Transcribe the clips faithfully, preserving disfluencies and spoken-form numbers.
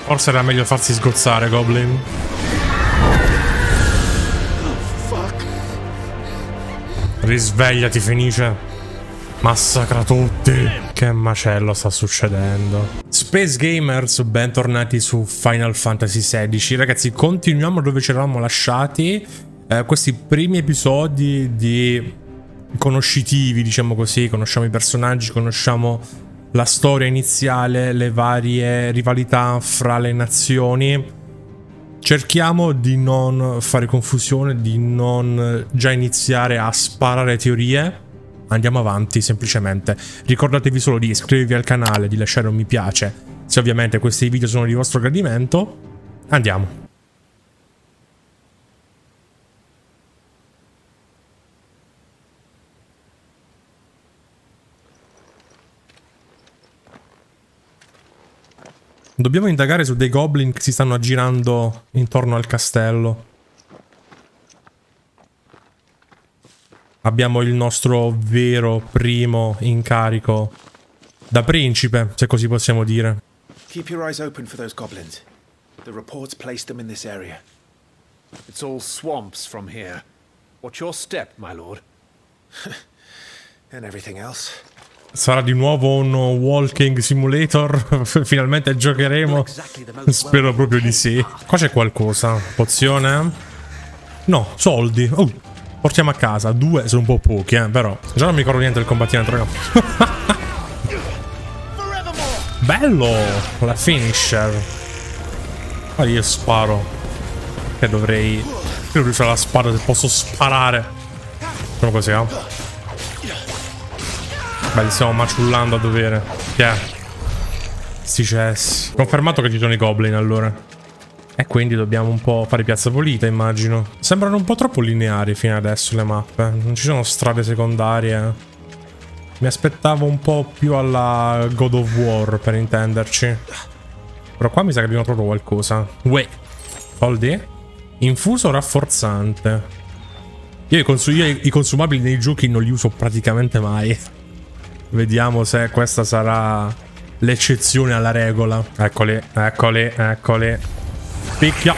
Forse era meglio farsi sgozzare, Goblin. Risvegliati, Fenice. Massacra tutti. Che macello sta succedendo. Space Gamers, bentornati su Final Fantasy sedici. Ragazzi, continuiamo dove ci eravamo lasciati. Eh, questi primi episodi di conoscitivi, diciamo così. Conosciamo i personaggi, conosciamo la storia iniziale, le varie rivalità fra le nazioni. Cerchiamo di non fare confusione, di non già iniziare a sparare teorie. Andiamo avanti semplicemente. Ricordatevi solo di iscrivervi al canale, di lasciare un mi piace se ovviamente questi video sono di vostro gradimento. Andiamo. Dobbiamo indagare su dei goblin che si stanno aggirando intorno al castello. Abbiamo il nostro vero primo incarico da principe, se così possiamo dire. Keep your eyes open for those goblins. The reports placed them in this area. It's all swamps from here. What's your step, my lord? And everything else. Sarà di nuovo un walking simulator? Finalmente giocheremo? Spero proprio di sì. Qua c'è qualcosa. Pozione? No, soldi. Oh, portiamo a casa. Due sono un po' pochi, eh, però. Già non mi ricordo niente del combattimento, raga. Bello! La finisher. Ma io sparo. Che dovrei... Credo di usare la spada se posso sparare. Facciamo così, eh. Beh, li stiamo maciullando a dovere. Che è? Sti cessi. Confermato che ci sono i goblin, allora. E quindi dobbiamo un po' fare piazza pulita, immagino. Sembrano un po' troppo lineari fino adesso le mappe. Non ci sono strade secondarie. Mi aspettavo un po' più alla God of War, per intenderci. Però qua mi sa che abbiamo proprio qualcosa. Uè. Soldi? Infuso rafforzante. Io i, cons io i consumabili nei giochi non li uso praticamente mai. Vediamo se questa sarà l'eccezione alla regola. Eccoli, eccoli, eccoli. Picchia.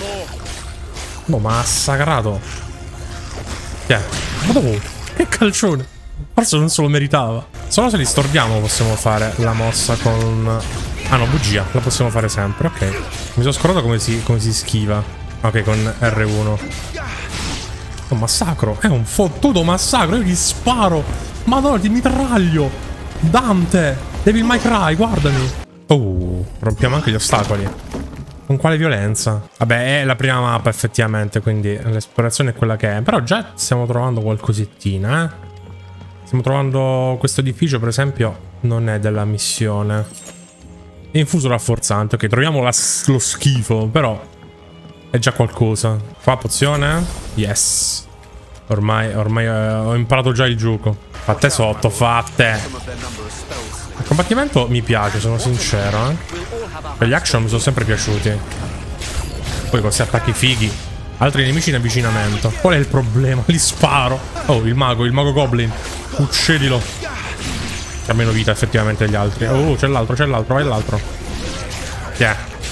No, massacrato. Che è? Ma dopo, che calcione. Forse non se lo meritava. Solo se li stordiamo possiamo fare la mossa con... Ah no, bugia. La possiamo fare sempre, ok. Mi sono scordato come si, come si schiva. Ok, con R uno. Oh, massacro. È un fottuto massacro. Io gli sparo. Madonna, ti mitraglio! Dante! Devil May Cry, guardami! Oh, rompiamo anche gli ostacoli. Con quale violenza? Vabbè, è la prima mappa effettivamente, quindi l'esplorazione è quella che è. Però già stiamo trovando qualcosettina, eh? Stiamo trovando questo edificio, per esempio, non è della missione. Infuso rafforzante. Ok, troviamo la, lo schifo, però è già qualcosa. Qua pozione? Yes. Ormai, ormai eh, ho imparato già il gioco. Fatte sotto, fatte. Il combattimento mi piace, sono sincero, eh. Gli action mi sono sempre piaciuti. Poi questi attacchi fighi. Altri nemici in avvicinamento. Qual è il problema? Li sparo. Oh, il mago, il mago goblin. Uccidilo. Ha meno vita effettivamente degli altri. Oh, c'è l'altro, c'è l'altro, vai l'altro. Yeah.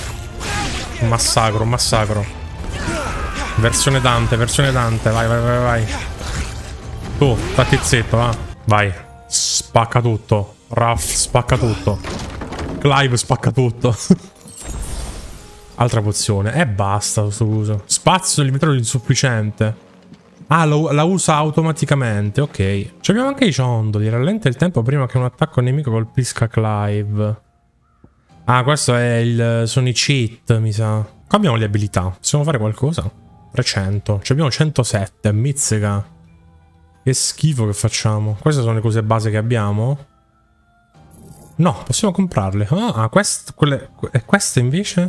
Un massacro, un massacro. Versione Dante, versione Dante. Vai, vai, vai, vai. Tu, stati zitto, va. Vai. Spacca tutto. Ruff, spacca tutto. Clive spacca tutto. Altra pozione. E basta questo uso. Spazio limitato insufficiente. Ah, lo, la usa automaticamente. Ok. Ci abbiamo anche i ciondoli. Rallenta il tempo prima che un attacco nemico colpisca Clive. Ah, questo è il... sono i cheat, mi sa. Qua abbiamo le abilità. Possiamo fare qualcosa? trecento. Ci abbiamo centosette. Mizzica. Che schifo che facciamo. Queste sono le cose base che abbiamo? No, possiamo comprarle. Ah, quest, quelle, e queste invece?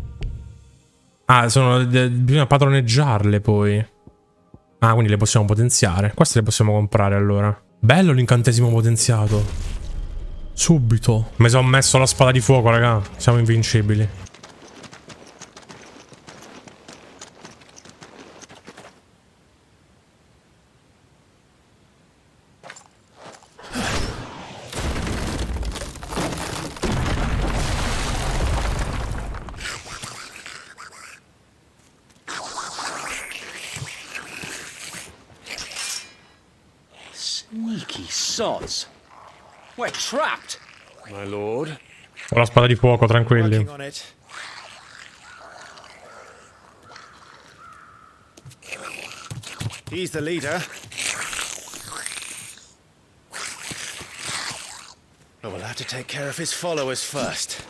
Ah, sono... bisogna padroneggiarle poi. Ah, quindi le possiamo potenziare. Queste le possiamo comprare allora. Bello l'incantesimo potenziato. Subito. Mi sono messo la spada di fuoco, raga. Siamo invincibili. sods. We're trapped. My lord. Ho la spada di fuoco, tranquilli. Working on it. He's the leader. But we'll have to take care of his followers first.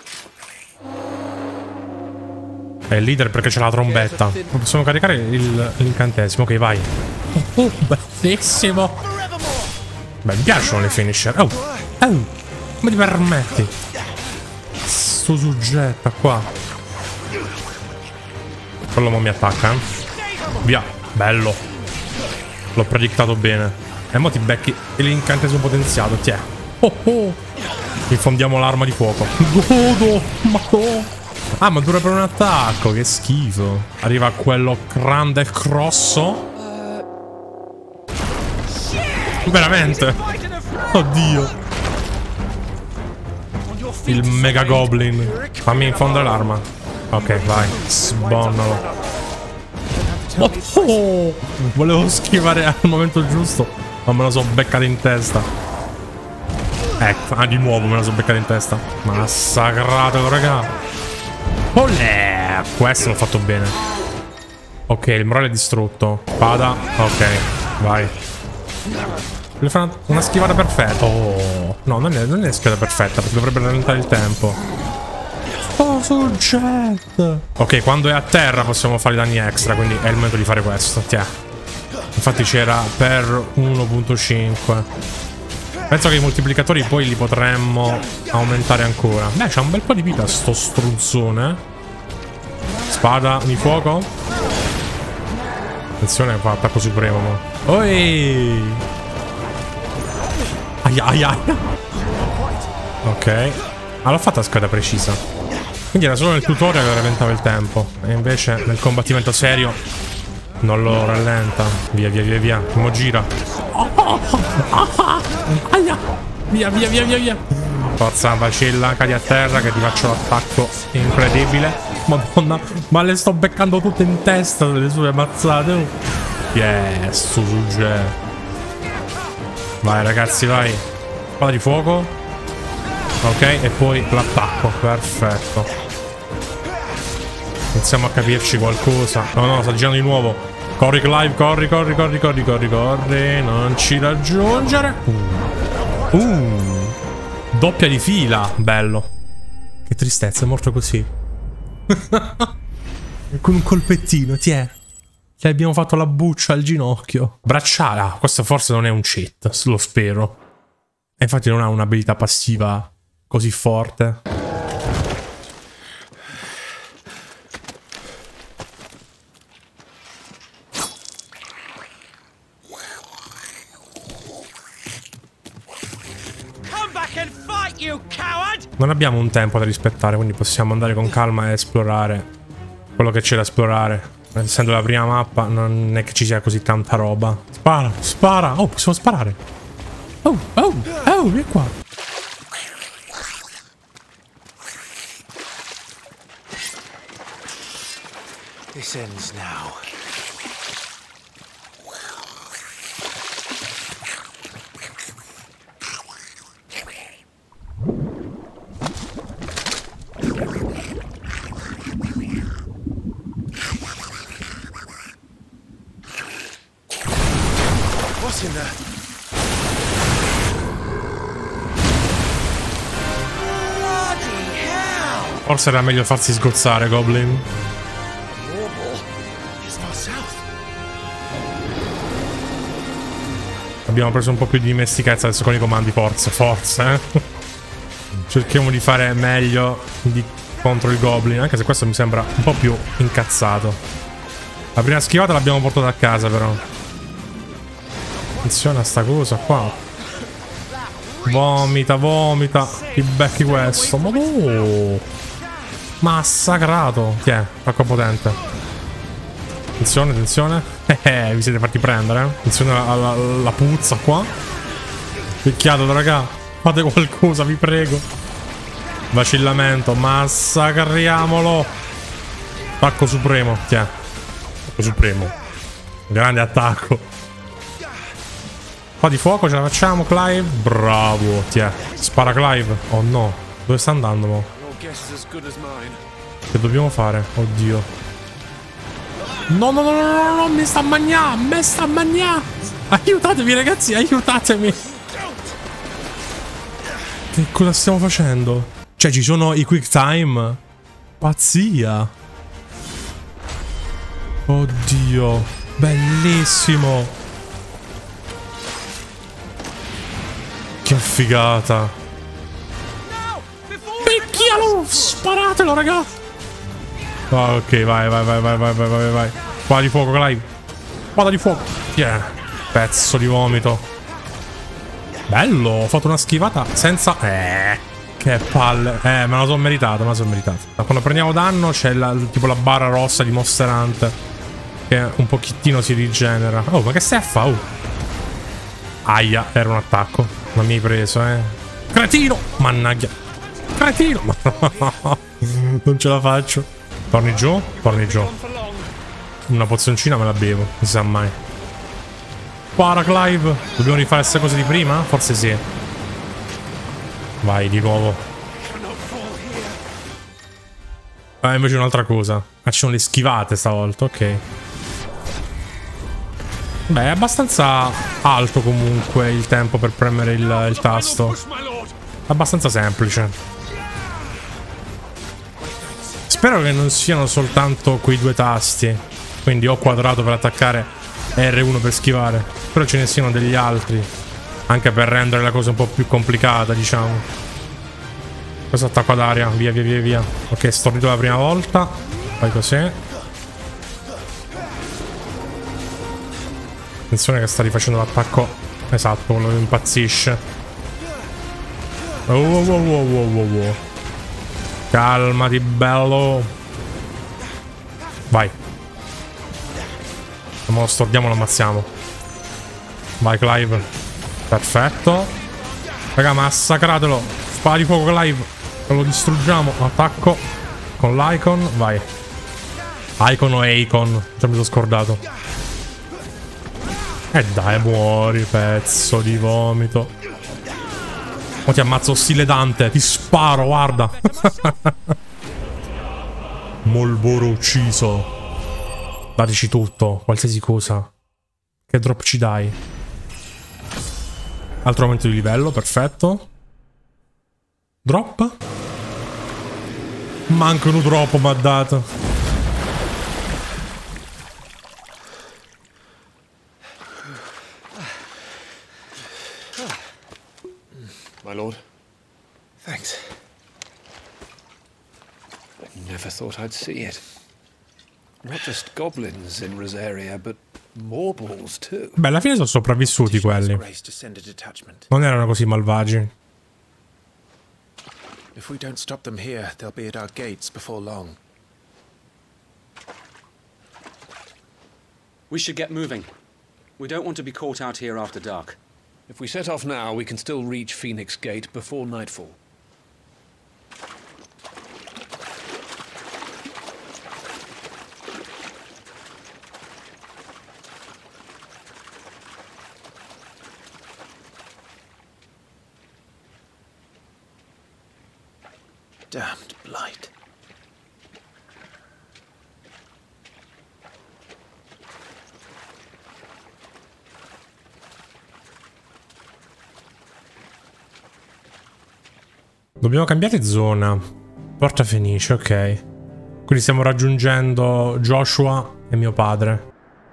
È il leader perché c'è la trombetta. Possiamo caricare il- l'incantesimo. Ok, vai. Oh, oh, bellissimo. Beh, mi piacciono le finisher. Oh, oh, come ti permetti? Sto soggetto qua. Quello mo mi attacca, eh. Via, bello. L'ho predictato bene. E mo ti becchi l'incantesimo potenziato. Tiè. Oh oh. Infondiamo l'arma di fuoco. Godo. Ma no. Ah, ma dura per un attacco. Che schifo. Arriva quello grande grosso. Veramente. Oddio. Il mega goblin. Fammi infondere l'arma. Ok, vai. Sbonnalo. Oh, oh. Volevo schivare al momento giusto, ma me la so beccata in testa. Ecco, ah, di nuovo me la so beccata in testa. Massacrato, raga. Olè, questo l'ho fatto bene. Ok, il morale è distrutto. Spada, ok, vai. Voglio fare una, una schivata perfetta. Oh, no, non è, non è schivata perfetta perché dovrebbe rallentare il tempo. Oh, soggetto. Ok, quando è a terra possiamo fare i danni extra, quindi è il momento di fare questo. Tiè. Infatti c'era per uno punto cinque. Penso che i moltiplicatori poi li potremmo aumentare ancora. Beh, c'ha un bel po' di vita sto strunzone. Spada di fuoco. Attenzione, fa attacco supremo. Oi! Aia, aia, aia. Ok. Ah, l'ho fatta a scheda precisa. Quindi era solo nel tutorial che rallentava il tempo. E invece nel combattimento serio non lo rallenta. Via, via, via, via. Mo gira. Oh, oh, oh, oh. Aia. Via, via, via, via, via. Forza, vacilla, cadi a terra che ti faccio l'attacco incredibile. Madonna, ma le sto beccando tutte in testa delle sue mazzate. Oh. Yes, su sugge. Vai ragazzi, vai. Spada di fuoco. Ok, e poi l'attacco. Perfetto. Iniziamo a capirci qualcosa. No, no, sta girando di nuovo. Corri Clive, corri, corri, corri, corri, corri, corri. Non ci raggiungere. Uh. uh. Doppia di fila. Bello. Che tristezza, è morto così. Con un colpettino, tiè. Gli abbiamo fatto la buccia al ginocchio. Bracciale. Ah, questo forse non è un cheat, lo spero. E infatti non ha un'abilità passiva così forte. Non abbiamo un tempo da rispettare, quindi possiamo andare con calma e esplorare quello che c'è da esplorare. Essendo la prima mappa non è che ci sia così tanta roba. Spara, spara. Oh, possiamo sparare. Oh, oh, oh, vieni qua. This ends now. What's in there? Forse era meglio farsi sgozzare, Goblin. Abbiamo preso un po' più di dimestichezza adesso con i comandi, forza, forza, eh. Cerchiamo di fare meglio di contro il Goblin, anche se questo mi sembra un po' più incazzato. La prima schivata l'abbiamo portata a casa, però. Attenzione a sta cosa qua. Vomita, vomita. Ti becchi questo. Ma oh! Massacrato. Chi è? Attacco potente. Attenzione, attenzione. Eh, vi siete fatti prendere, eh? Attenzione alla, alla puzza qua. Picchiato, raga. Fate qualcosa, vi prego. Vacillamento. Massacriamolo. Attacco supremo. Chi è? Attacco supremo. Grande attacco. po' di fuoco ce la facciamo, Clive. Bravo, ti è. Spara Clive. Oh no, dove sta andando mo? Che dobbiamo fare? Oddio. No, no, no, no, no, no, mi sta a magnà, mi sta a magnà. Aiutatemi ragazzi, aiutatemi. Che cosa stiamo facendo? Cioè ci sono i quick time. Pazzia. Oddio, bellissimo. Che figata. Picchialo, sparatelo raga. Oh, ok, vai, vai, vai, vai, vai, vai, vai, vai. Spada di fuoco, Clive. Spada di fuoco. Yeah. Pezzo di vomito. Bello, ho fatto una schivata senza... Eh, che palle. Eh, me la sono meritata, me la sono meritata. Quando prendiamo danno c'è la, tipo la barra rossa di Monster Hunter, che un pochettino si rigenera. Oh, ma che stai a fare? Oh. Aia, era un attacco. Non mi hai preso, eh. Cretino! Mannaggia. Cretino! Non ce la faccio. Torni giù? Torni giù. Una pozioncina me la bevo, non si sa mai. Para Clive. Dobbiamo rifare queste cose di prima? Forse sì. Vai, di nuovo. Ah, invece un'altra cosa. Facciamo le schivate stavolta, ok. Beh, è abbastanza alto comunque il tempo per premere il, il tasto. Abbastanza semplice. Spero che non siano soltanto quei due tasti. Quindi O quadrato per attaccare e R uno per schivare. Spero ce ne siano degli altri. Anche per rendere la cosa un po' più complicata, diciamo. Questo attacco ad aria. Via, via, via, via. Ok, stordito la prima volta. Fai così. Attenzione che sta rifacendo l'attacco. Esatto, quello che impazzisce. Oh, oh, oh, oh, oh, oh, oh. Calmati, bello. Vai. Se lo stordiamo, lo ammazziamo. Vai, Clive. Perfetto. Raga, massacratelo. Spada di fuoco, Clive. Lo distruggiamo. Attacco con l'icon. Vai. Icon o Icon? Già mi sono scordato. E eh dai, muori, pezzo di vomito. Oh, ti ammazzo stile Dante. Ti sparo, guarda. Molboro ucciso. Dateci tutto, qualsiasi cosa. Che drop ci dai? Altro aumento di livello, perfetto. Drop? Manca uno drop, mi ha dato. My lord. Thanks. I never thought I'd see it. Not just goblins in Rosaria, but morbals too. Beh, alla fine sono sopravvissuti quelli. Non erano così malvagi. If we don't stop them here, they'll be at our gates before long. We should get moving. We don't want to be caught out here after dark. If we set off now, we can still reach Phoenix Gate before nightfall. Damned blight. Dobbiamo cambiare zona. Porta Fenice, ok. Quindi stiamo raggiungendo Joshua e mio padre.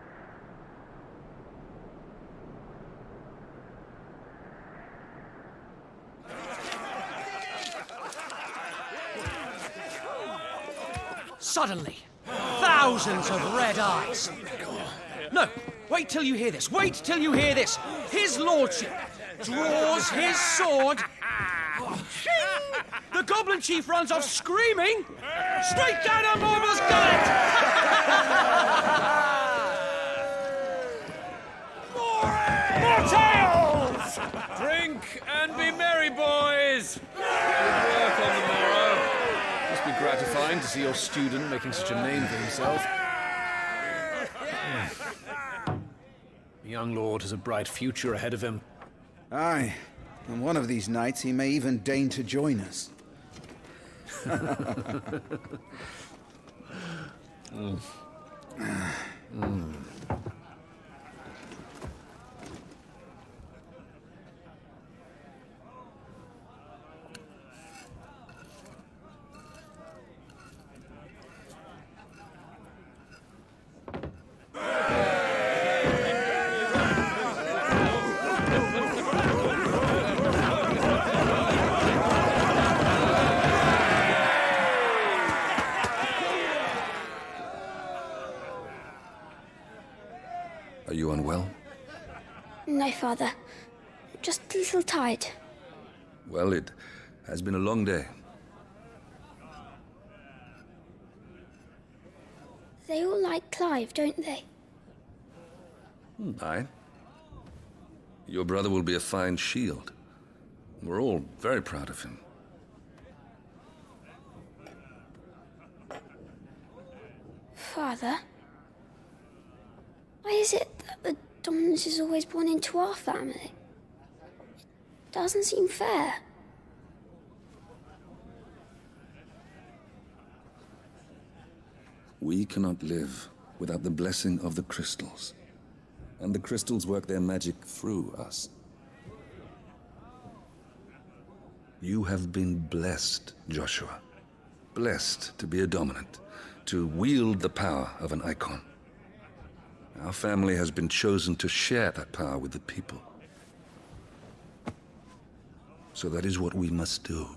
Suddenly, thousands of red eyes. No, wait till you hear this. Wait till you hear this. His lordship draws his sword. The goblin chief runs off screaming straight down a Morble's gullet. More, more tales! Drink and be merry, boys! Good work on the morrow. Must be gratifying to see your student making such a name for himself. The young lord has a bright future ahead of him. Aye, and one of these nights he may even deign to join us. mm. Mm. Are you unwell? No, Father. Just a little tired. Well, it has been a long day. They all like Clive, don't they? Hmm, aye. Your brother will be a fine shield. We're all very proud of him. Father? Why is it that the dominance is always born into our family? It doesn't seem fair. We cannot live without the blessing of the crystals. And the crystals work their magic through us. You have been blessed, Joshua. Blessed to be a dominant, to wield the power of an icon. Our family has been chosen to share that power with the people. So that is what we must do.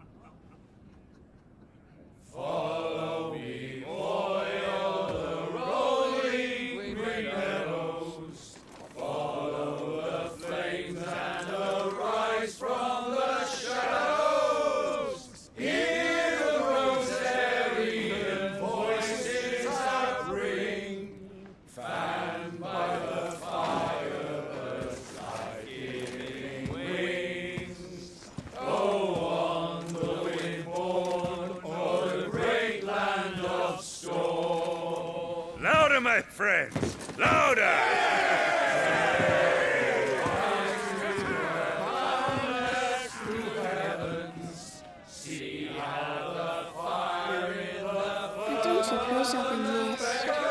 Follow me, o'er the rolling green meadows. Follow the flames and arise from the shadows. Hear the Rosarian voices that ring. Fanned by the fire, birds like giving wings. Go on the wind-born o'er the great land of storm. Louder, my friends! Louder! See how the fire in the I don't suppose I've been missed.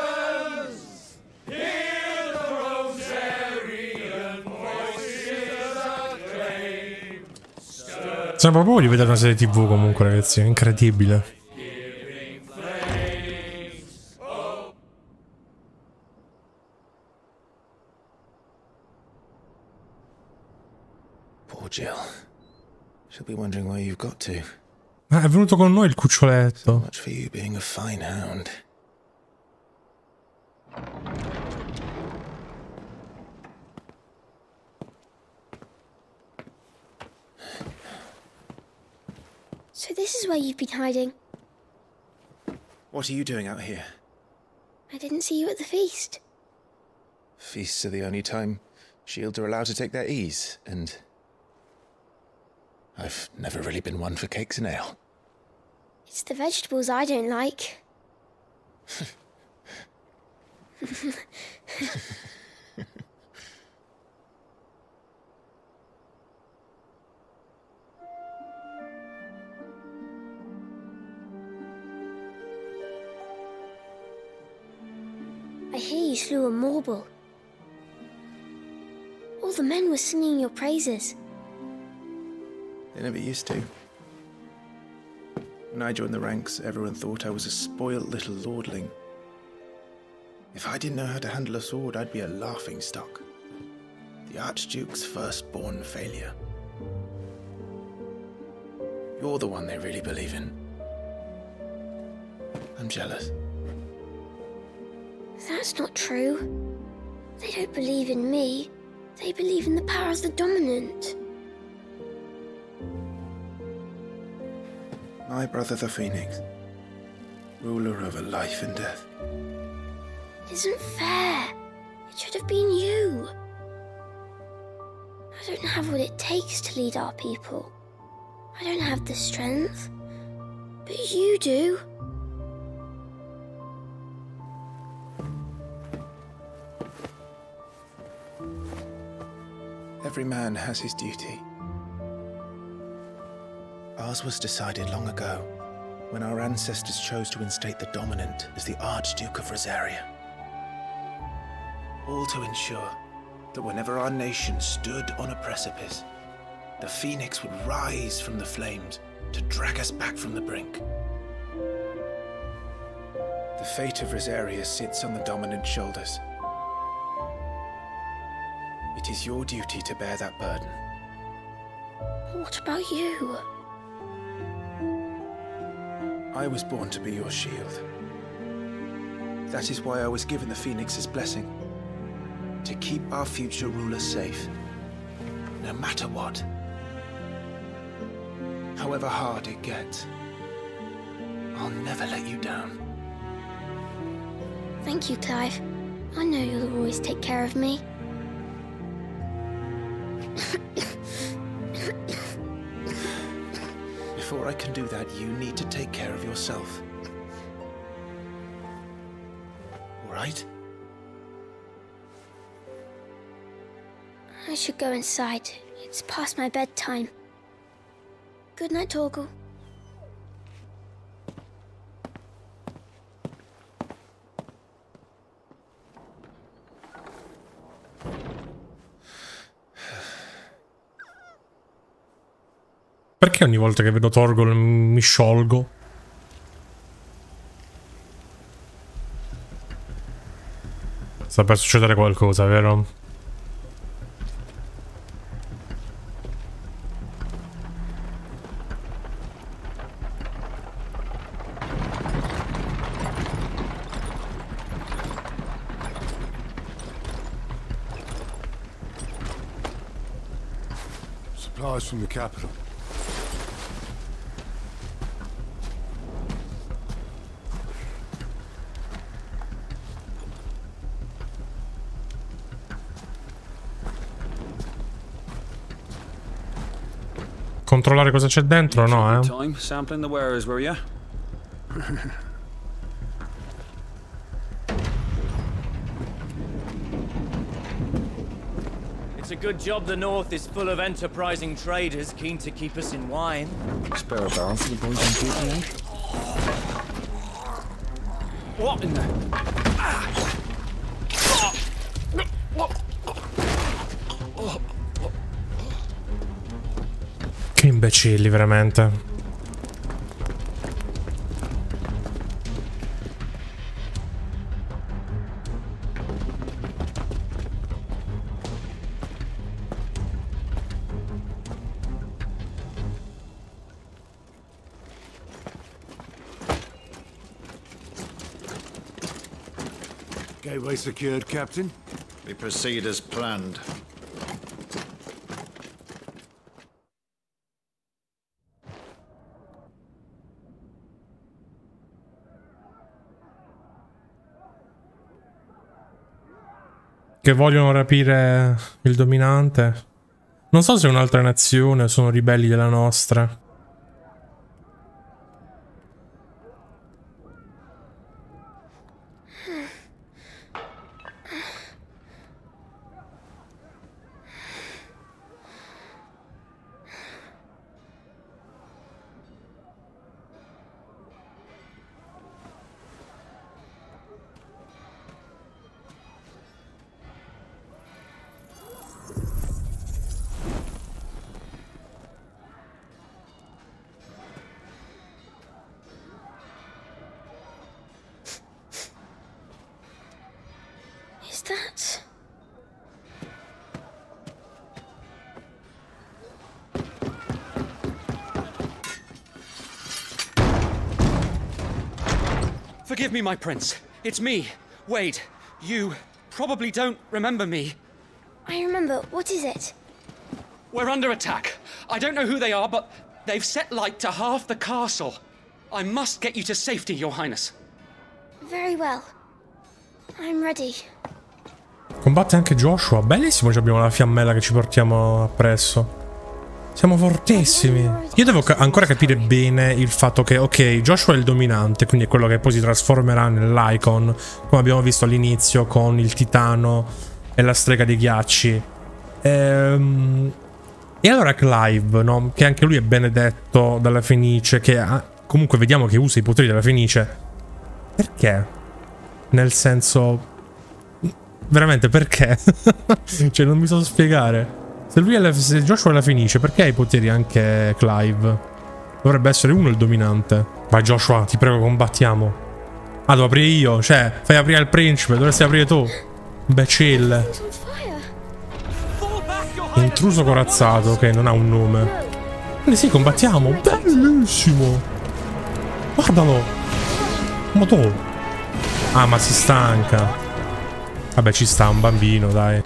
Hear the Rosarian voices acclaim. Sembra proprio di vedere una serie tivù comunque, ragazzi, è incredibile. Giving flames. Oh. Poor Jill. She'll be wondering where you've got to. Ma è venuto con noi il cuccioletto. Much for you being a fine hound. So this is where you've been hiding. What are you doing out here? I didn't see you at the feast. Feasts are the only time shields are allowed to take their ease, and I've never really been one for cakes and ale. It's the vegetables I don't like. I hear you slew a Morble. All the men were singing your praises. They never used to. When I joined the ranks, everyone thought I was a spoilt little lordling. If I didn't know how to handle a sword, I'd be a laughingstock. The Archduke's firstborn failure. You're the one they really believe in. I'm jealous. That's not true. They don't believe in me. They believe in the power of the dominant. My brother the Phoenix, ruler over life and death. It isn't fair. It should have been you. I don't have what it takes to lead our people. I don't have the strength. But you do. Every man has his duty. Ours was decided long ago, when our ancestors chose to instate the dominant as the Archduke of Rosaria. All to ensure that whenever our nation stood on a precipice, the Phoenix would rise from the flames to drag us back from the brink. The fate of Rosaria sits on the dominant's shoulders. It is your duty to bear that burden. What about you? I was born to be your shield. That is why I was given the Phoenix's blessing. To keep our future rulers safe, no matter what. However hard it gets, I'll never let you down. Thank you, Clive. I know you'll always take care of me. Before I can do that, you need to take care of yourself. All right? I should go inside. It's past my bedtime. Good night, Torgal. Perché ogni volta che vedo Torgal mi sciolgo? Sta per succedere qualcosa, vero? Supplies from the capital. Controllare cosa c'è dentro, no, eh? Time sampling the wares, were you? It's a good job the North is full of enterprising traders keen to keep us in wine. Spare a barrel for the boys on duty, eh? What in the... Che imbecilli, veramente. Gateway secured, Captain. We proceed as planned. Che vogliono rapire il dominante. Non so se è un'altra nazione o sono ribelli della nostra. Is that... Forgive me, my prince. It's me, Wade. You probably don't remember me. I remember. What is it? We're under attack. I don't know who they are, but they've set light to half the castle. I must get you to safety, Your Highness. Very well. I'm ready. Combatte anche Joshua. Bellissimo, abbiamo la fiammella che ci portiamo appresso. Siamo fortissimi. Io devo ca ancora capire bene il fatto che, ok, Joshua è il dominante, quindi è quello che poi si trasformerà nell'Icon, come abbiamo visto all'inizio con il titano e la strega dei ghiacci. Ehm, e allora Clive, no? Che anche lui è benedetto dalla Fenice, che ha, comunque vediamo che usa i poteri della Fenice. Perché? Nel senso... Veramente, perché? Cioè, non mi so spiegare. Se lui è la, se Joshua è la Fenice, perché ha i poteri anche Clive? Dovrebbe essere uno il dominante. Vai Joshua, ti prego, combattiamo. Ah, devo aprire io? Cioè, fai aprire al principe, dovresti aprire tu. Imbecille. Intruso corazzato, che non ha un nome. Quindi sì, combattiamo. Bellissimo. Guardalo. Ma tu. Ah, ma si stanca. Vabbè, ci sta un bambino, dai.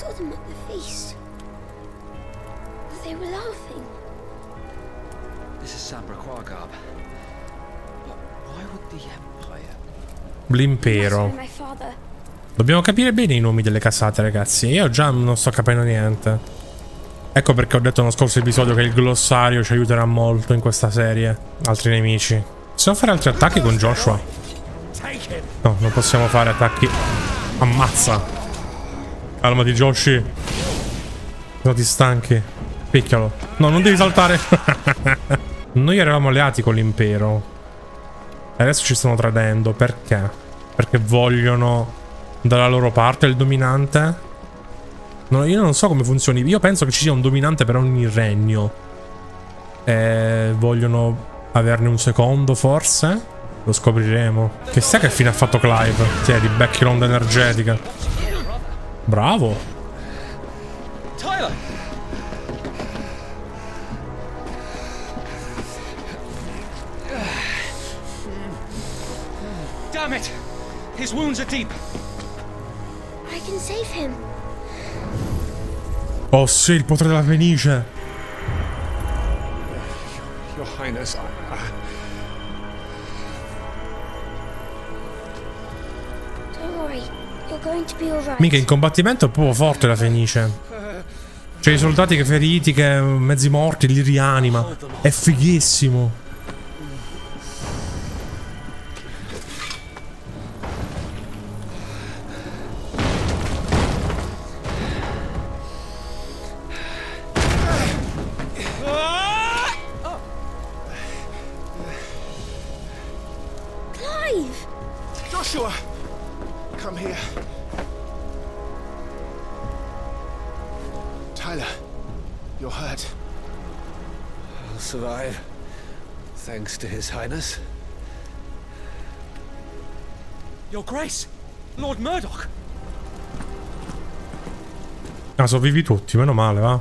L'impero. Dobbiamo capire bene i nomi delle casate, ragazzi. Io già non sto capendo niente. Ecco perché ho detto nello scorso episodio che il glossario ci aiuterà molto in questa serie. Altri nemici. Possiamo fare altri attacchi con Joshua? No, non possiamo fare attacchi. Ammazza. Calmati, Joshi. No, ti stanchi. Picchialo. No, non devi saltare. Noi eravamo alleati con l'impero. E adesso ci stanno tradendo. Perché? Perché vogliono dalla loro parte il dominante? No, io non so come funzioni. Io penso che ci sia un dominante per ogni regno. E vogliono averne un secondo, forse? Lo scopriremo. Che sa che fine ha fatto Clive? Tieni, becchi l'onda energetica. Bravo. Tyler! Damn it! His wounds are deep. I can save him. Oh sì, il potere della Fenice. Your Highness, I, I... Don't worry, you're going to be alright. Mica in combattimento è proprio forte la Fenice. C'è i soldati che feriti, che mezzi morti, li rianima. È fighissimo. Joshua! Come here. Tyler, you're hurt. I'll survive, thanks to His Highness. Your Grace, Lord Murdoch. Ah, sono vivi tutti, meno male, va.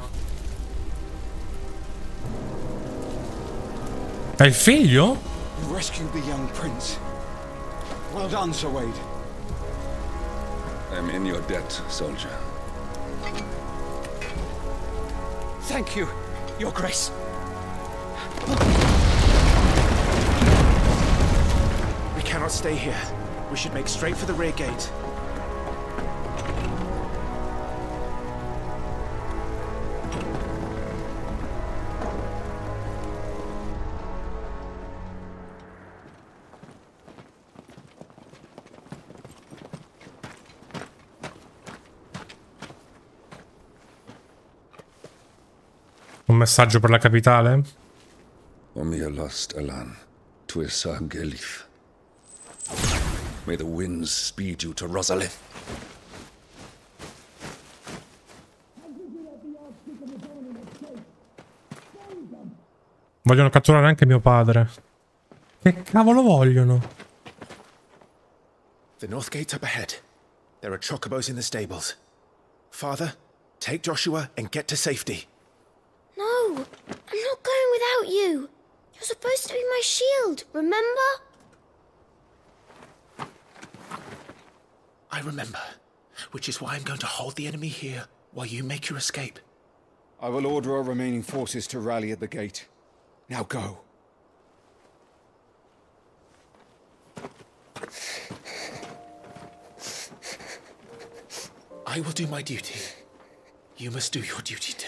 È il figlio? You rescued the young prince. Well done, Sir Wade. I'm in your debt, soldier. Thank you, Your Grace. We cannot stay here. We should make straight for the rear gate. Un messaggio per la capitale? Omir lost Alan to Isar Gelith. May the winds speed you to Rosalith. Vogliono catturare anche mio padre. Che cavolo vogliono? The north gate's up ahead. There are chocobos in the stables. Father, take Joshua and get to safety. No, I'm not going without you. You're supposed to be my shield, remember? I remember, which is why I'm going to hold the enemy here while you make your escape. I will order our remaining forces to rally at the gate. Now go. I will do my duty. You must do your duty too.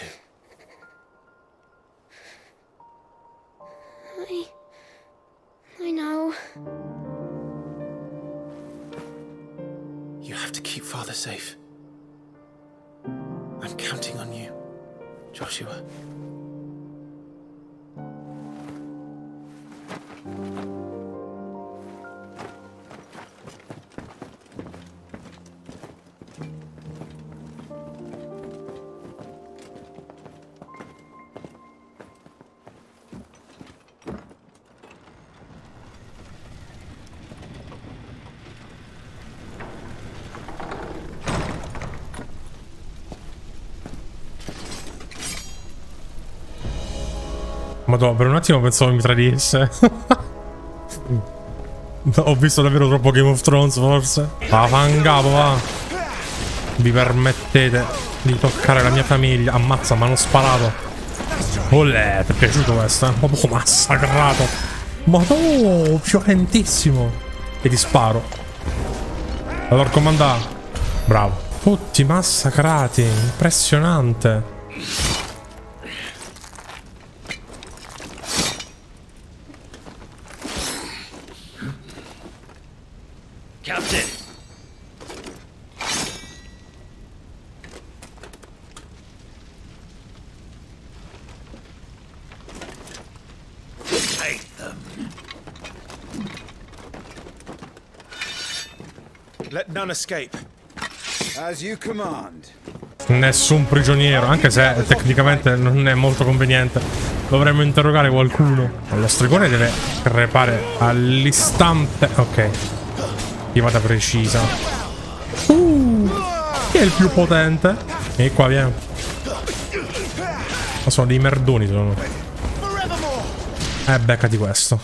I... I know. You have to keep Father safe. I'm counting on you. Joshua. Madonna, per un attimo pensavo mi tradisse. Ho visto davvero troppo Game of Thrones, forse. Va, fangapo, va. Vi permettete di toccare la mia famiglia. Ammazza, mi hanno sparato. Olè, ti è piaciuto questo? Eh? Oh, massacrato. Madonna, violentissimo. E ti sparo. Allora, comandà. Bravo. Tutti massacrati. Impressionante. Captain! Take them. Let none escape. As you command. Nessun prigioniero, anche se tecnicamente non è molto conveniente. Dovremmo interrogare qualcuno. Lo stregone deve crepare all'istante. Ok. Vada precisa. Uh, chi è il più potente? E qua viene. Ma sono dei merdoni, sono. Eh, beccati questo.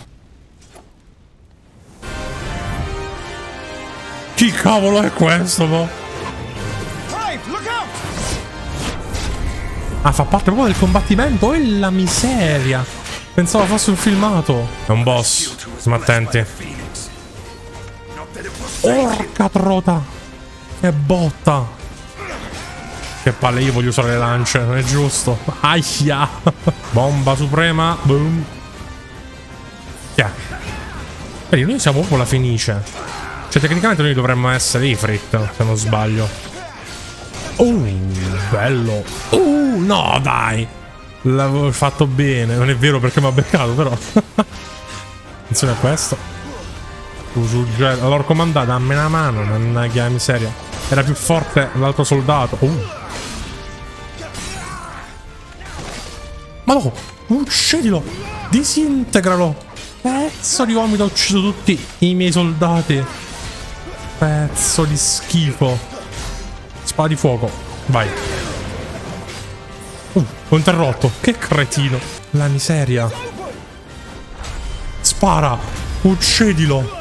Chi cavolo è questo, mo? Ah, fa parte proprio del combattimento. E la miseria. Pensavo fosse un filmato. È un boss. Stiamo attenti. Porca trota. Che botta. Che palle, io voglio usare le lance. Non è giusto. Aia. Bomba suprema. Boom. Yeah. Vedi, noi siamo proprio la Fenice. Cioè tecnicamente noi dovremmo essere Ifrit, se non sbaglio. Uh, bello. Uh, no dai. L'avevo fatto bene. Non è vero perché mi ha beccato, però. Attenzione a questo. Allora, comandà, dammi una mano, mannaggia miseria. Era più forte l'altro soldato. Uh. Ma no, uccidilo, disintegralo. Pezzo di uomo, ho ucciso tutti i miei soldati. Pezzo di schifo. Spada di fuoco, vai. Uh, ho interrotto, che cretino. La miseria. Spara, uccidilo.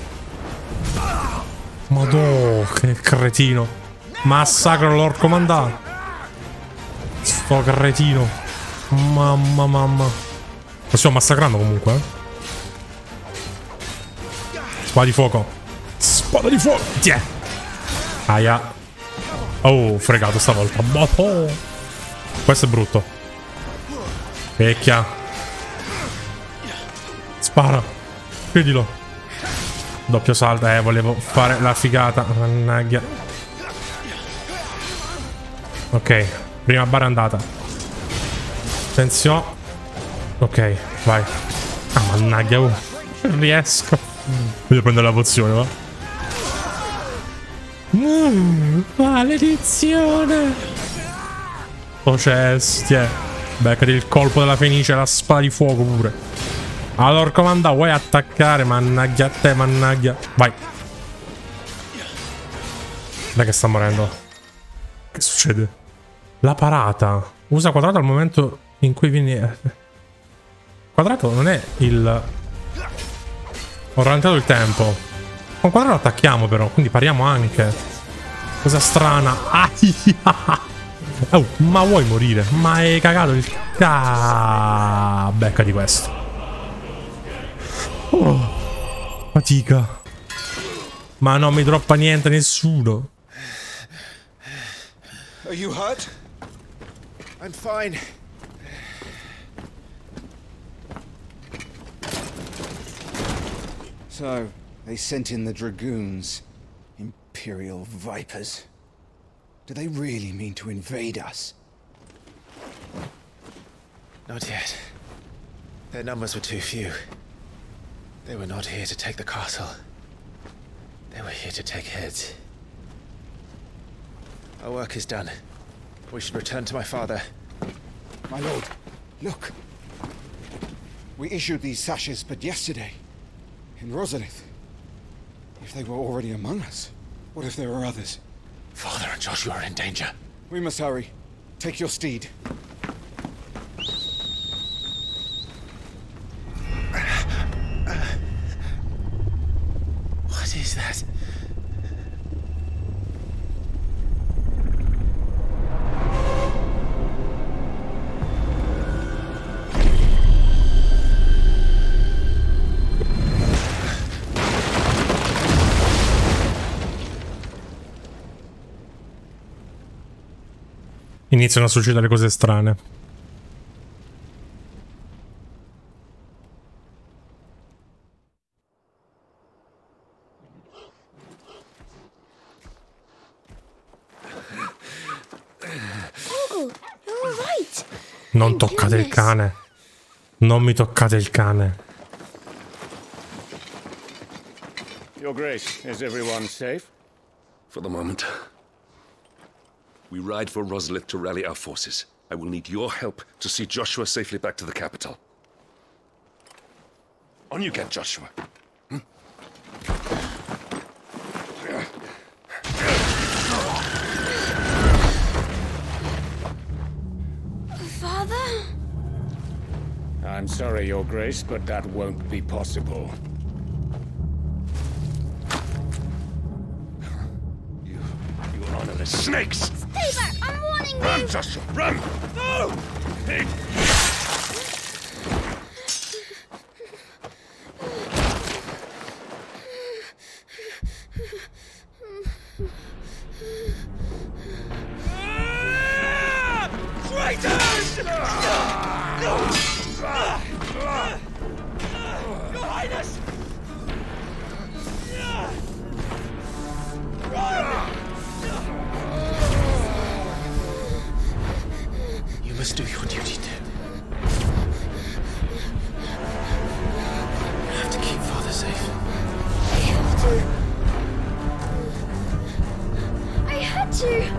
Madò, che cretino. Massacro Lord Comandà. Sto cretino. Mamma mamma. Lo stiamo massacrando comunque, eh. Spada di fuoco. Spada di fuoco. Tiè. Aia. Oh, fregato stavolta. Oh. Questo è brutto. Vecchia. Spara. Chiudilo. Doppio salto, eh, volevo fare la figata. Mannaggia. Ok, prima barra andata. Attenzione. Ok, vai. Ah, mannaggia, oh. Non riesco. Voglio prendere la pozione, va. Mm, maledizione. Oh, cestie. Beccati il colpo della Fenice e la spada di fuoco pure. Allora, comanda, vuoi attaccare? Mannaggia a te, mannaggia. Vai. Dai che sta morendo. Che succede? La parata. Usa quadrato al momento in cui vieni... Quadrato non è il... Ho rallentato il tempo. Con quadrato attacchiamo però, quindi pariamo anche. Cosa strana. Aia. Oh, ma vuoi morire? Ma hai cagato il... Ah, becca di questo. Oh, fatica. Ma non mi droppa niente nessuno. Are you hurt? I'm fine. So, they sent in the dragoons. Imperial vipers. Do they really mean to invade us? Not yet. Their numbers were too few. They were not here to take the castle. They were here to take heads. Our work is done. We should return to my father. My lord, look. We issued these sashes but yesterday. In Rosalith. If they were already among us, what if there were others? Father and Joshua are in danger. We must hurry. Take your steed. What is that? Iniziano a succedere cose strane. Uncle, you're all right. Non toccate il cane. Non mi toccate il cane. Your Grace, is everyone safe? For the moment. We ride for Rosalith to rally our forces. I will need your help to see Joshua safely back to the capital. On you get, Joshua. Hmm? Father? I'm sorry, Your Grace, but that won't be possible. You... you honorless snakes! Stay back! I'm warning you! Run, Joshua, run! No! Hey. Traitors! Your Highness! You must do your duty too. You have to keep Father safe. I have to. I had to.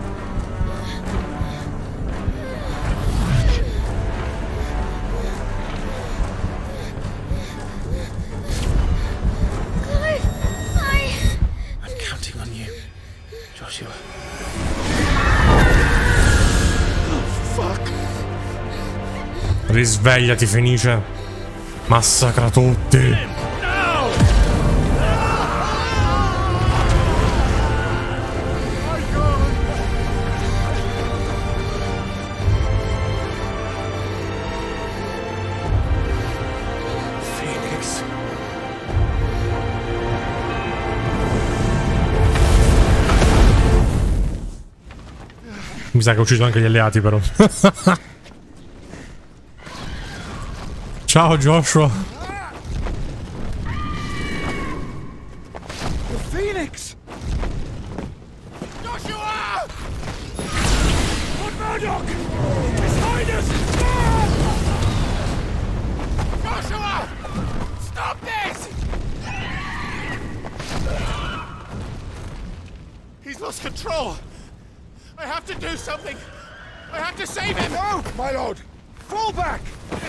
Clive, I... I'm counting on you, Joshua. Risvegliati, Fenice. Massacra tutti. Phoenix. Mi sa che ho ucciso anche gli alleati, però. Ciao, Joshua. The Phoenix! Joshua! Lord Murdoch! His Highness! Joshua! Stop this! He's lost control. I have to do something. I have to save him. No, my lord. Fall back.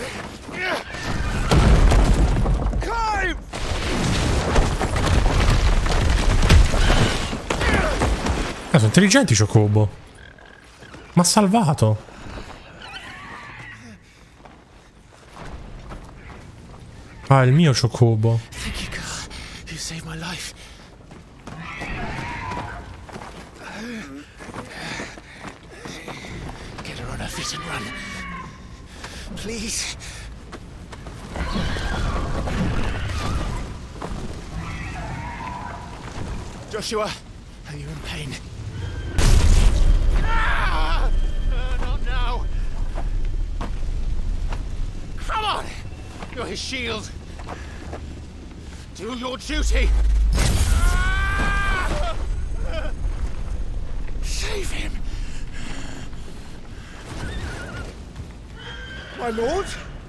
Clive! Ah, sono intelligenti, Chocobo. Ma ha salvato. Ah, il mio Chocobo. Thank you, God. You saved my life. Get her on her feet and run. Please. Joshua, are you in pain? Ah! Uh, not now. Come on! You're his shield. Do your duty. Ah! Save him. My lord?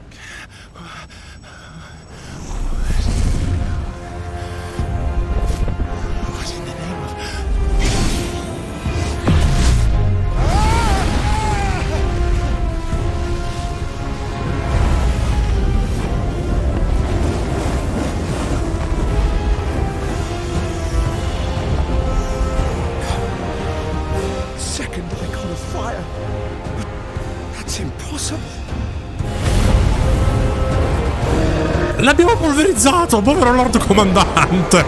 L'abbiamo polverizzato, povero Lord Comandante.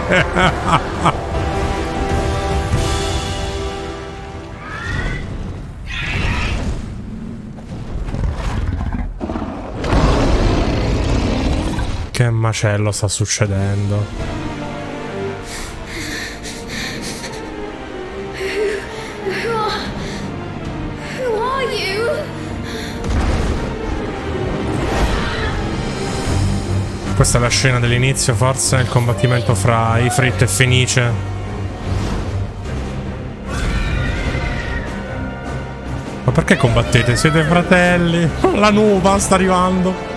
Che macello sta succedendo. Who are you? Questa è la scena dell'inizio, forse, il combattimento fra Ifrit e Fenice. Ma perché combattete? Siete fratelli? La nuba sta arrivando.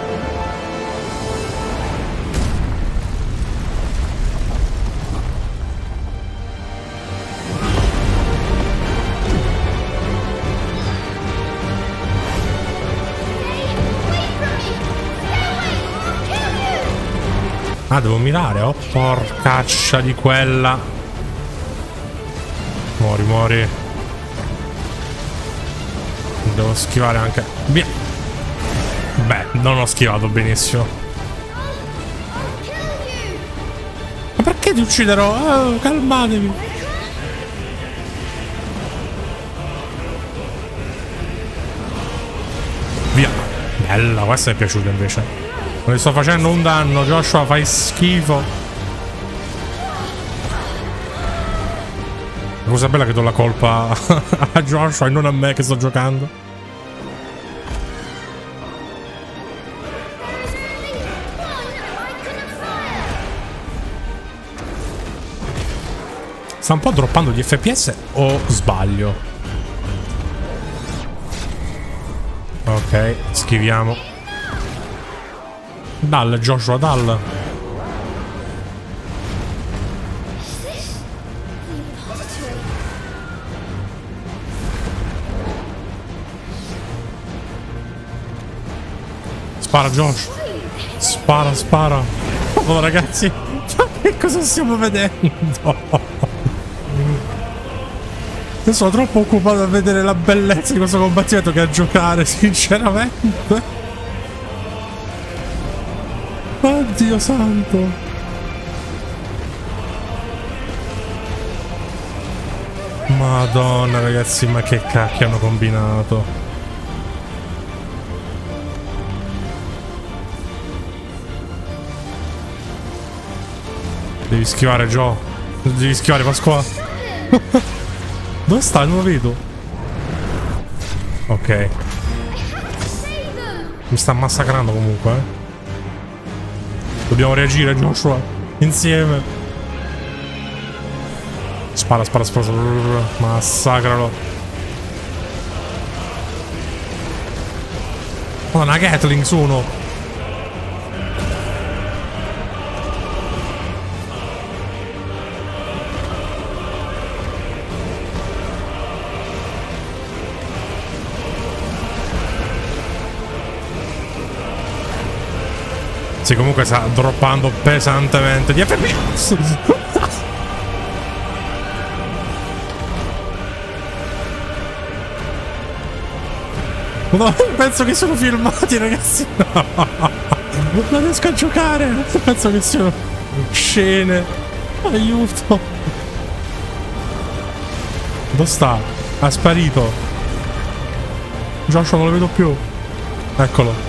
Ah, devo mirare? Oh, porcaccia di quella. Muori, muori. Devo schivare anche. Via. Beh, non ho schivato benissimo. Ma perché ti ucciderò? Oh, calmatevi. Via. Bella, questa mi è piaciuta invece. Non gli sto facendo un danno, Joshua, fai schifo. La cosa bella è che do la colpa a Joshua e non a me che sto giocando. Sta un po' droppando gli F P S o sbaglio? Ok, schiviamo. Dal, Joshua, dal. Spara, Josh. Spara, spara. Oh, ragazzi, che cosa stiamo vedendo? Io sono troppo occupato a vedere la bellezza di questo combattimento che a giocare, sinceramente. Oddio santo. Madonna, ragazzi, ma che cacchio hanno combinato. Devi schivare, Joe. Devi schivare, Pasqua. Dove sta? Non lo vedo. Ok. Mi sta massacrando comunque, eh. Dobbiamo reagire, Joshua. Insieme. Spara, spara, spara. Massacralo. Oh, una Gatling su uno. Sì, comunque sta droppando pesantemente di F P S. No, penso che sono filmati, ragazzi. No, non riesco a giocare. Penso che siano scene. Aiuto. Dove sta? Ha sparito. Joshua non lo vedo più. Eccolo.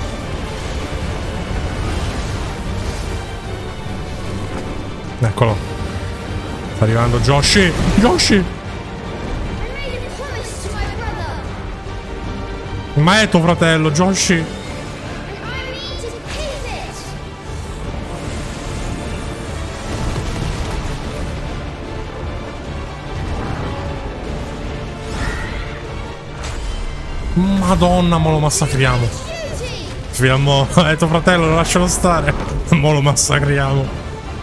Eccolo. Sta arrivando Joshi. Joshi. Ma è tuo fratello, Joshi. Madonna, ma lo massacriamo. fino a mo'. Eh, tuo fratello, lascialo stare. Mo' lo massacriamo.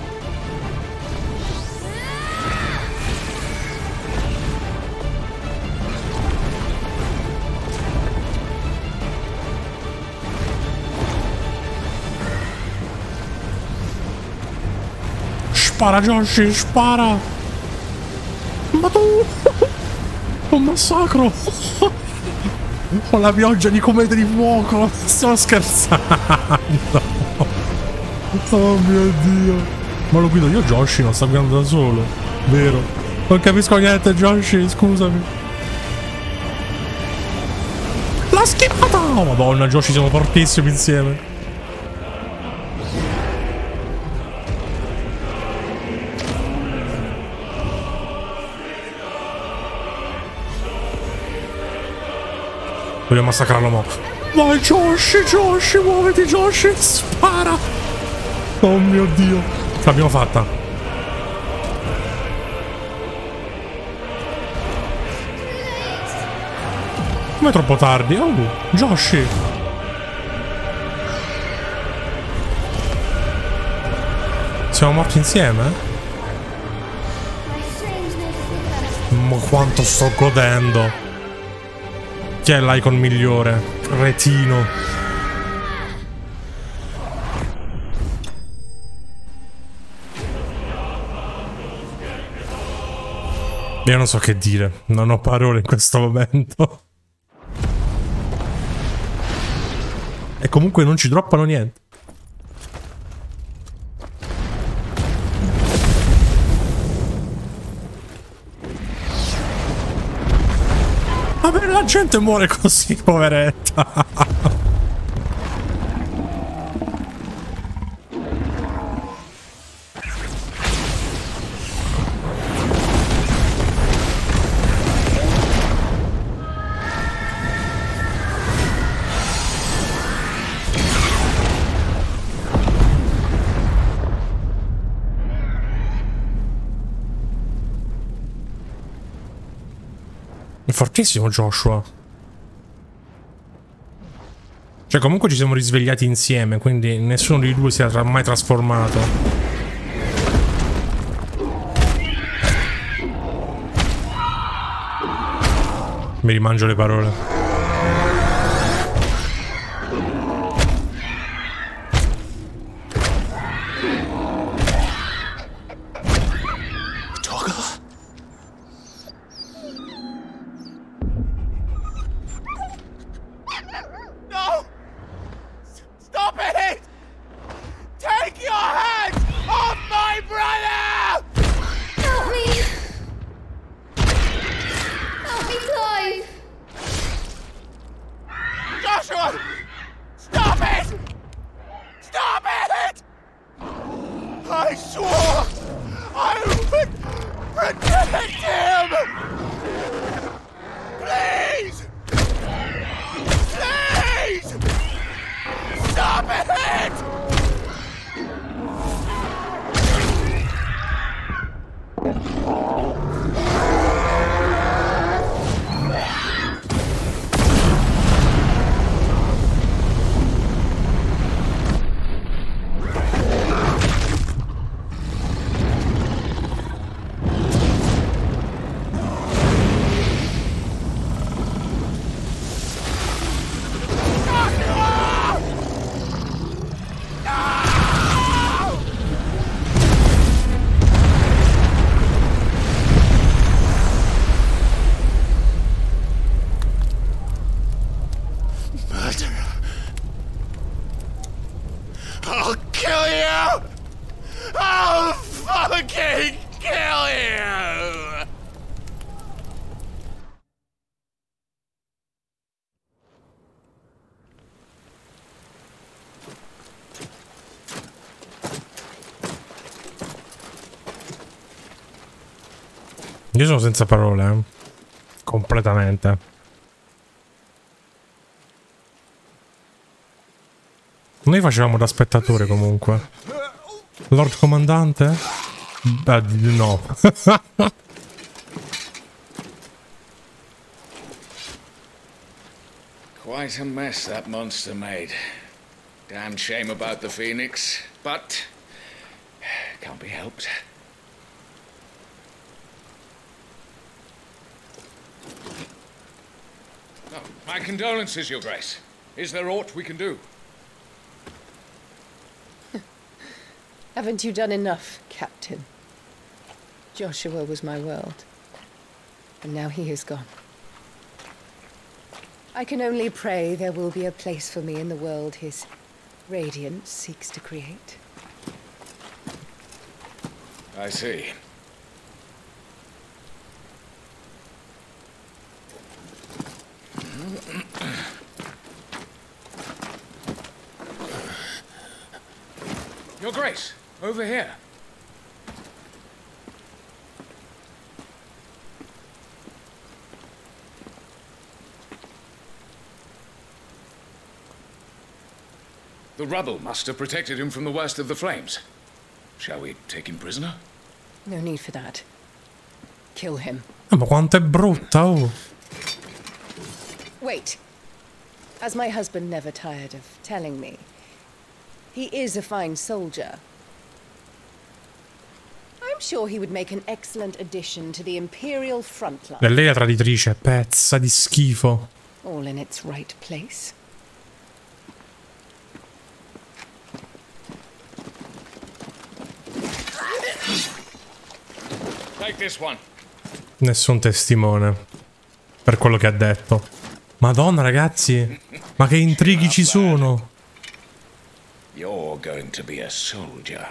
Spara, Joshi, spara! Ma tu! Un massacro! Ho la pioggia di comete di fuoco! Sto scherzando! Oh mio Dio! Ma lo guido io Joshi, non sta guidando da solo! Vero? Non capisco niente, Joshi, scusami! L'ha schivata! Oh, madonna, Joshi, siamo fortissimi insieme! Vogliamo massacrarlo mo'. Vai Joshi, Joshi, muoviti Joshi, spara! Oh mio Dio. L'abbiamo fatta. Ma è troppo tardi. Oh, Joshi. Siamo morti insieme? Ma quanto sto godendo. Chi è l'icon migliore? Cretino. Io non so che dire. Non ho parole in questo momento. E comunque non ci droppano niente. Vabbè, la gente muore così, poveretta. È fortissimo Joshua. Cioè comunque ci siamo risvegliati insieme, quindi nessuno di due si è mai trasformato. Mi rimangio le parole. Io sono senza parole, eh. Completamente. Noi facevamo da spettatore comunque. Lord Comandante? Beh, no. Quite a mess that monster made. Damn shame about the Phoenix, but can't be helped. Oh, my condolences, Your Grace. Is there aught we can do? Haven't you done enough, Captain? Joshua was my world, and now he is gone. I can only pray there will be a place for me in the world his radiance seeks to create. I see. Your Grace, over here. The rubble must have protected him from the worst of the flames. Shall we take him prisoner? No need for that. Kill him. Ah, ma quanto è brutta, oh. Wait. As my husband never tired of telling me, he is a fine soldier. I'm sure he would make an excellent addition to the Imperial front line. E lei è la traditrice, pezza di schifo. All in its right place. Take this one. Nessun testimone per quello che ha detto. Madonna, ragazzi, ma che intrighi ci sono. You're going to be a soldier.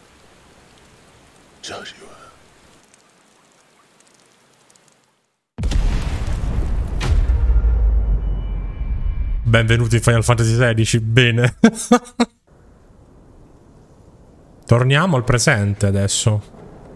Joshua. Benvenuti in Final Fantasy sedici, bene. Torniamo al presente adesso.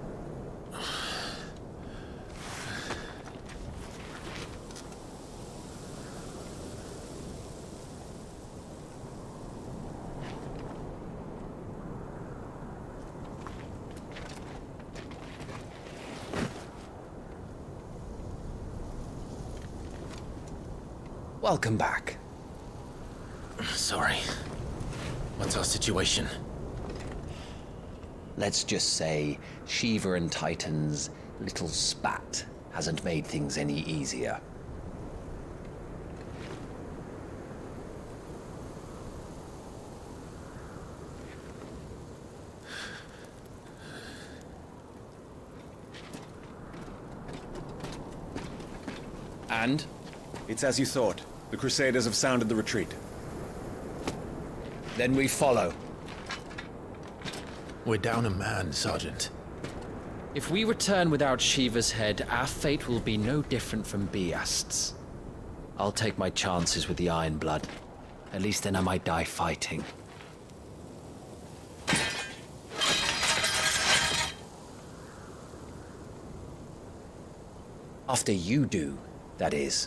Welcome back. Sorry. What's our situation? Let's just say Shiva and Titan's little spat hasn't made things any easier. And? It's as you thought. The Crusaders have sounded the retreat. Then we follow. We're down a man, Sergeant. If we return without Shiva's head, our fate will be no different from Biast's. I'll take my chances with the Iron Blood. At least then I might die fighting. After you do, that is.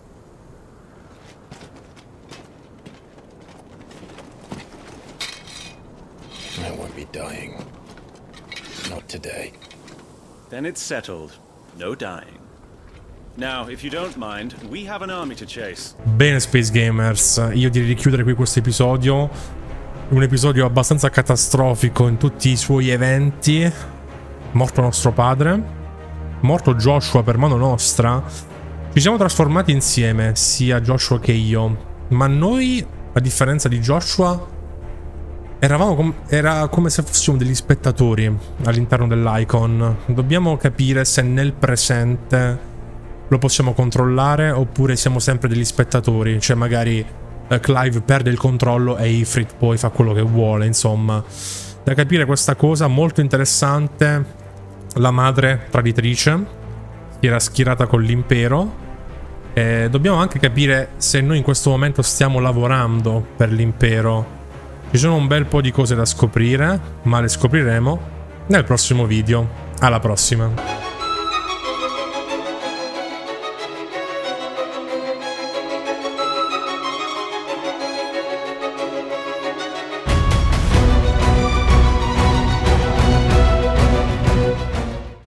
I won't be dying. Not today. Then it's settled. No dying. Now, if you don't mind, we have an army to chase. Bene, Space Gamers, io direi di chiudere qui questo episodio. Un episodio abbastanza catastrofico in tutti i suoi eventi. Morto nostro padre. Morto Joshua per mano nostra. Ci siamo trasformati insieme, sia Joshua che io. Ma noi, a differenza di Joshua, eravamo com era come se fossimo degli spettatori all'interno dell'Icon. Dobbiamo capire se nel presente lo possiamo controllare oppure siamo sempre degli spettatori. Cioè magari eh, Clive perde il controllo e Ifrit poi fa quello che vuole, insomma. Da capire questa cosa molto interessante. La madre traditrice si era schierata con l'impero. E dobbiamo anche capire se noi in questo momento stiamo lavorando per l'impero. Ci sono un bel po' di cose da scoprire, ma le scopriremo nel prossimo video. Alla prossima!